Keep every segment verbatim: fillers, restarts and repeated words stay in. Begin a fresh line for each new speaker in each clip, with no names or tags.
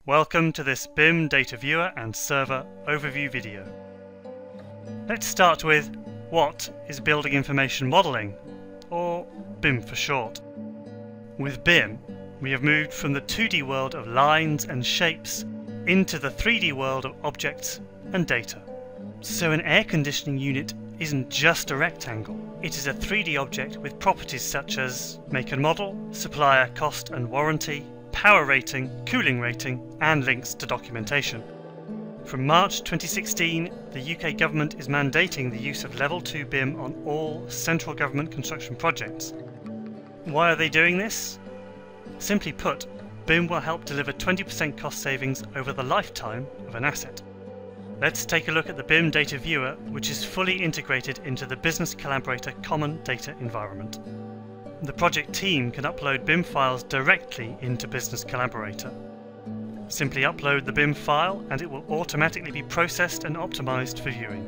Welcome to this Bim Data Viewer and Server overview video. Let's start with what is Building Information Modeling, or BIM for short. With BIM, we have moved from the two D world of lines and shapes into the three D world of objects and data. So an air conditioning unit isn't just a rectangle, it is a three D object with properties such as make and model, supplier cost and warranty, power rating, cooling rating, and links to documentation. From March twenty sixteen, the U K government is mandating the use of Level two BIM on all central government construction projects. Why are they doing this? Simply put, BIM will help deliver twenty percent cost savings over the lifetime of an asset. Let's take a look at the Bim Data Viewer, which is fully integrated into the Business Collaborator Common Data Environment. The project team can upload BIM files directly into Business Collaborator. Simply upload the BIM file and it will automatically be processed and optimized for viewing.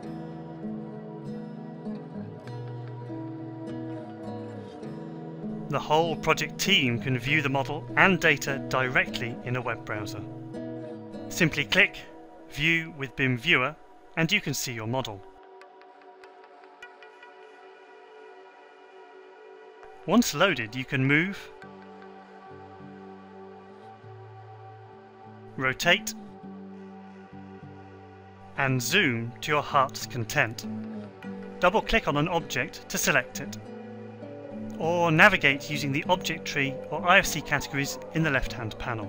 The whole project team can view the model and data directly in a web browser. Simply click View with Bim Viewer and you can see your model. Once loaded, you can move, rotate, and zoom to your heart's content. Double-click on an object to select it, or navigate using the object tree or I F C categories in the left-hand panel.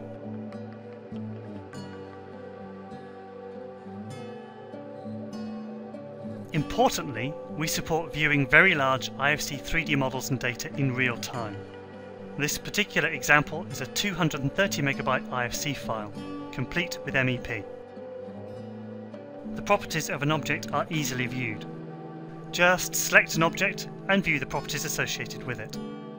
Importantly, we support viewing very large I F C three D models and data in real time. This particular example is a two hundred thirty megabyte I F C file, complete with M E P. The properties of an object are easily viewed. Just select an object and view the properties associated with it.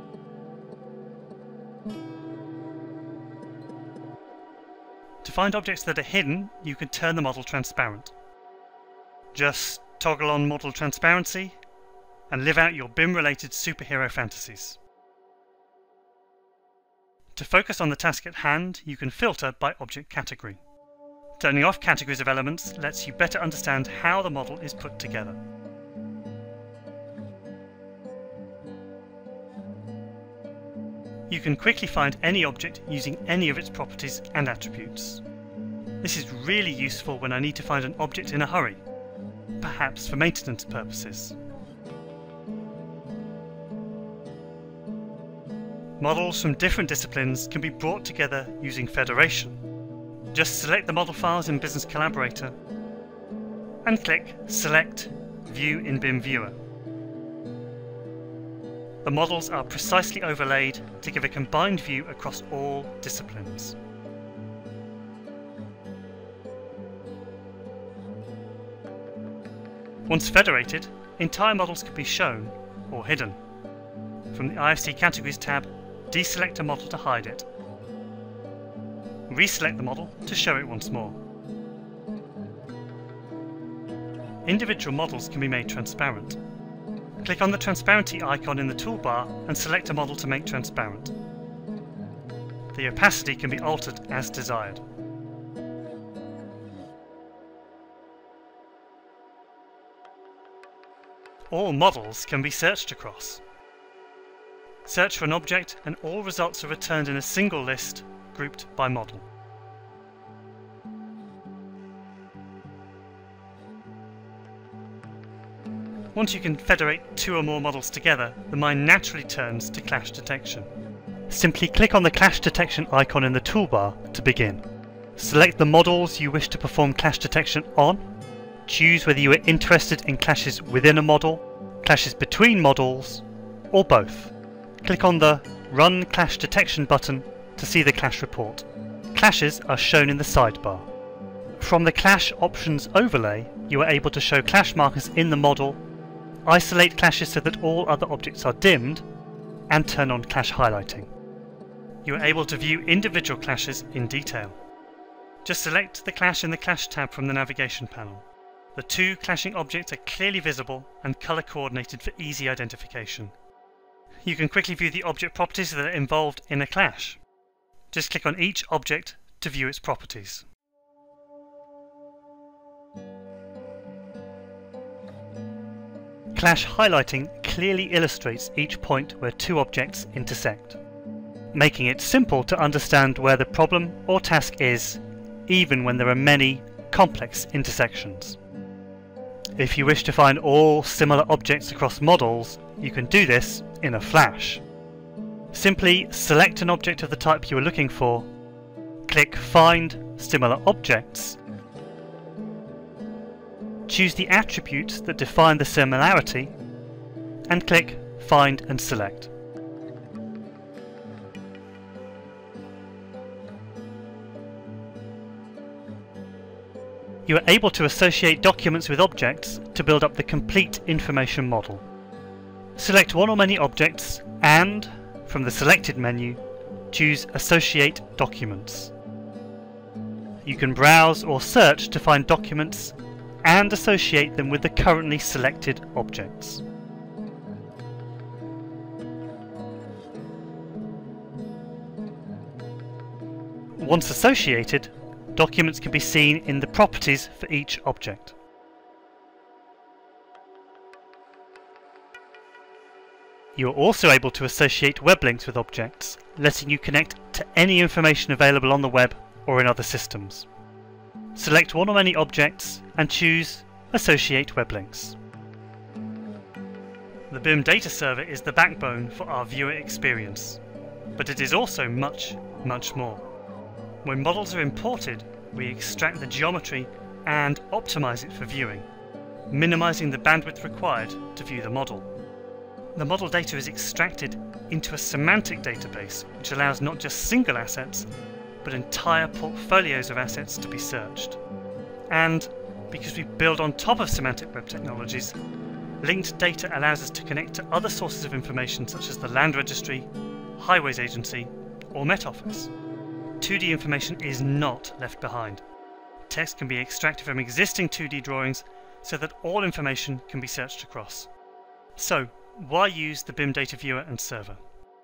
To find objects that are hidden, you can turn the model transparent. Just toggle on model transparency and live out your BIM-related superhero fantasies. To focus on the task at hand, you can filter by object category. Turning off categories of elements lets you better understand how the model is put together. You can quickly find any object using any of its properties and attributes. This is really useful when I need to find an object in a hurry, perhaps for maintenance purposes. Models from different disciplines can be brought together using federation. Just select the model files in Business Collaborator and click Select View in Bim Viewer. The models are precisely overlaid to give a combined view across all disciplines. Once federated, entire models can be shown or hidden. From the I F C Categories tab, deselect a model to hide it. Reselect the model to show it once more. Individual models can be made transparent. Click on the transparency icon in the toolbar and select a model to make transparent. The opacity can be altered as desired. All models can be searched across. Search for an object and all results are returned in a single list, grouped by model. Once you can federate two or more models together, the mind naturally turns to clash detection. Simply click on the clash detection icon in the toolbar to begin. Select the models you wish to perform clash detection on. Choose whether you are interested in clashes within a model, clashes between models, or both. Click on the Run Clash Detection button to see the clash report. Clashes are shown in the sidebar. From the Clash Options overlay, you are able to show clash markers in the model, isolate clashes so that all other objects are dimmed, and turn on clash highlighting. You are able to view individual clashes in detail. Just select the clash in the Clash tab from the navigation panel. The two clashing objects are clearly visible and colour coordinated for easy identification. You can quickly view the object properties that are involved in a clash. Just click on each object to view its properties. Clash highlighting clearly illustrates each point where two objects intersect, making it simple to understand where the problem or task is, even when there are many complex intersections. If you wish to find all similar objects across models, you can do this in a flash. Simply select an object of the type you are looking for, click Find Similar Objects, choose the attributes that define the similarity, and click Find and Select. You are able to associate documents with objects to build up the complete information model. Select one or many objects and, from the selected menu, choose Associate Documents. You can browse or search to find documents and associate them with the currently selected objects. Once associated, documents can be seen in the properties for each object. You are also able to associate web links with objects, letting you connect to any information available on the web or in other systems. Select one or many objects and choose Associate Web Links. The Bim Data Server is the backbone for our viewer experience, but it is also much, much more. When models are imported, we extract the geometry and optimize it for viewing, minimizing the bandwidth required to view the model. The model data is extracted into a semantic database, which allows not just single assets, but entire portfolios of assets to be searched. And because we build on top of semantic web technologies, linked data allows us to connect to other sources of information such as the Land Registry, Highways Agency, or Met Office. two D information is not left behind. Text can be extracted from existing two D drawings so that all information can be searched across. So, why use the Bim Data Viewer and Server?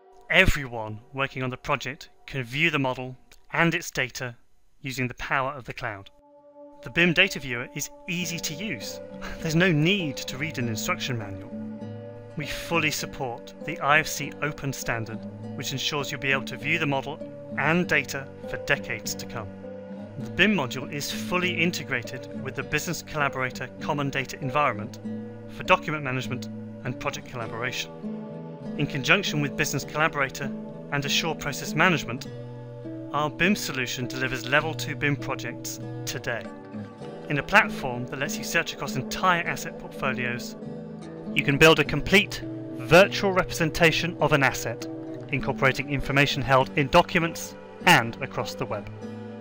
Everyone working on the project can view the model and its data using the power of the cloud. The Bim Data Viewer is easy to use. There's no need to read an instruction manual. We fully support the I F C Open standard, which ensures you'll be able to view the model and data for decades to come. The Bim module is fully integrated with the Business Collaborator Common Data Environment for document management and project collaboration. In conjunction with Business Collaborator and Assure Process Management, our Bim solution delivers Level two Bim projects today. In a platform that lets you search across entire asset portfolios, you can build a complete virtual representation of an asset, incorporating information held in documents and across the web.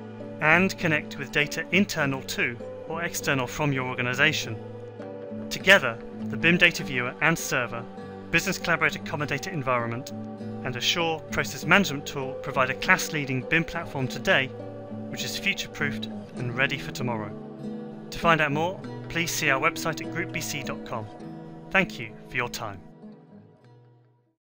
And connect with data internal to or external from your organization. Together, the Bim Data Viewer and Server, Business Collaborator Common Data Environment, and Assure Process Management Tool provide a class-leading Bim platform today, which is future-proofed and ready for tomorrow. To find out more, please see our website at group b c dot com. Thank you for your time.